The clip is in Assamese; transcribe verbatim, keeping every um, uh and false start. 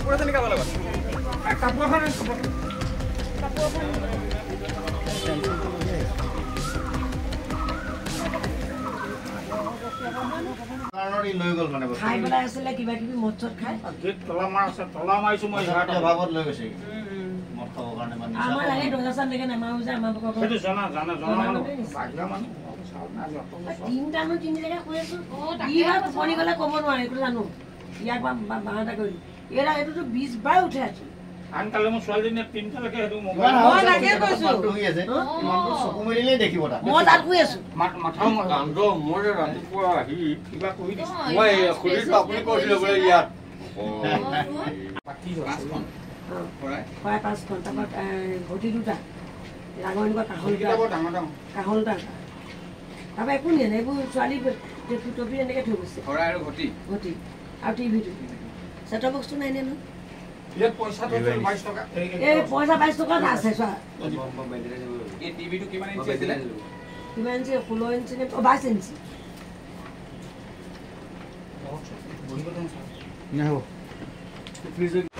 কাপোৰ আছে নেকি আপোনাৰ লগত কাপোৰ এখন কাপোৰ এখন কাৰণৰি লৈ গল মানে খাই পেলাই আছিল কিবা কিবি মছট খাই গেট তলা মাৰ আছে তলা মাইছো মই ঘাট ভাগত লৈ গৈছে মত খাব কাৰণে মানে আমাৰ আগে দহাসান দেখে না মাউ যে আমাৰ বক সেইটো জানা জানা জানা পাগলা মানে তিনটা নো তিন জায়গা কই আছো ইবা ফোনি গলে কব নোৱাৰে এটো জানো ইয়াক বাহাটা কৰি এৰা এটো তো বিশ বাৰ উঠে আছে আনকালে মই ছোৱালী দিনে তিনটা লকে হেতু মোবাইল মই লাগে কৈছো হৈ আছে ইমানটো চকু মেলিলে দেখিব তা মই তাত কই আছো মাথা মই কান্দ মই ৰাতিপুৱা আহি কিবা কই দিছ মই খুলি আপুনি কৈছিল বলে ইয়াত বাকি পাঁচখন পৰাই পৰাই পাঁচখন তাত ঘটি দুটা লাগনিবা কাহলটা ডাঙৰ ডাঙৰ কাহলটা তাবা একো নিয়ে নাই এইবোৰ ছোৱালী টপি এনেকে থৈ গৈছে পৰাই আৰু ঘটি ঘটি আৰু টিভিটো সেটঅপ বক্সটো নাই নে ये पैसा तो बाईस टका ए पैसा बाईस टका আছে সা এই টিভিটো কিমান ইঞ্চি আছিল কিমান ইঞ্চি ষোল্ল ইঞ্চি নে বাইশ ইঞ্চি না হবো